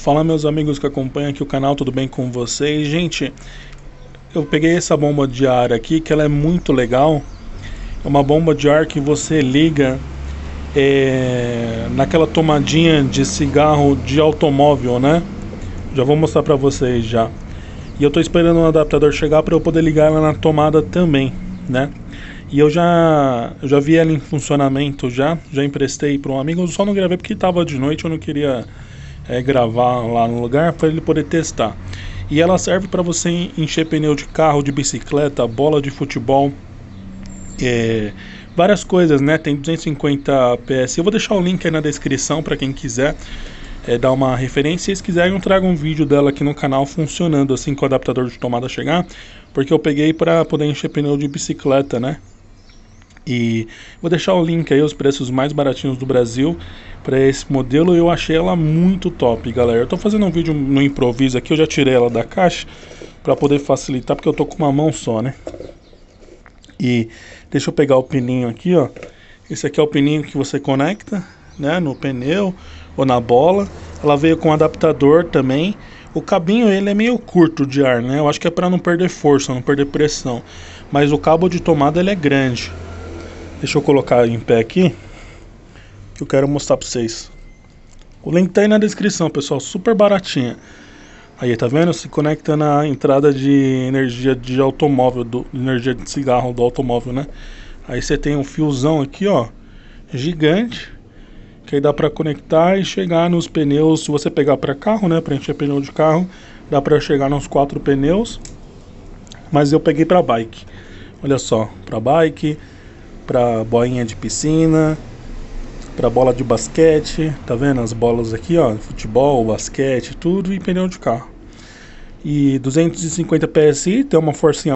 Fala, meus amigos que acompanham aqui o canal, tudo bem com vocês? Gente, eu peguei essa bomba de ar aqui, que ela é muito legal. É uma bomba de ar que você liga naquela tomadinha de cigarro de automóvel, né? Já vou mostrar pra vocês já. E eu tô esperando um adaptador chegar para eu poder ligar ela na tomada também, né? E eu já vi ela em funcionamento, já emprestei para um amigo. Eu só não gravei porque estava de noite, eu não queria gravar lá no lugar para ele poder testar. E ela serve para você encher pneu de carro, de bicicleta, bola de futebol, várias coisas, né? Tem 250 PS. Eu vou deixar o link aí na descrição para quem quiser dar uma referência. Se quiserem, eu trago um vídeo dela aqui no canal funcionando assim que o adaptador de tomada chegar, porque eu peguei para poder encher pneu de bicicleta, né? E vou deixar o link aí, os preços mais baratinhos do Brasil para esse modelo. Eu achei ela muito top, galera. Eu tô fazendo um vídeo no improviso aqui, eu já tirei ela da caixa para poder facilitar, porque eu tô com uma mão só, né? E deixa eu pegar o pininho aqui, ó. Esse aqui é o pininho que você conecta, né, no pneu ou na bola. Ela veio com adaptador também. O cabinho ele é meio curto de ar, né? Eu acho que é para não perder força, não perder pressão. Mas o cabo de tomada ele é grande. Deixa eu colocar em pé aqui, que eu quero mostrar para vocês. O link tá aí na descrição, pessoal, super baratinha. Aí, tá vendo? Se conecta na entrada de energia de automóvel, energia de cigarro do automóvel, né? Aí você tem um fiozão aqui, ó, gigante, que aí dá para conectar e chegar nos pneus. Se você pegar para carro, né, para encher pneu de carro, dá para chegar nos 4 pneus. Mas eu peguei para bike. Olha só, para bike, para boinha de piscina, para bola de basquete, tá vendo as bolas aqui, ó, futebol, basquete, tudo, e pneu de carro. E 250 PSI, tem uma forcinha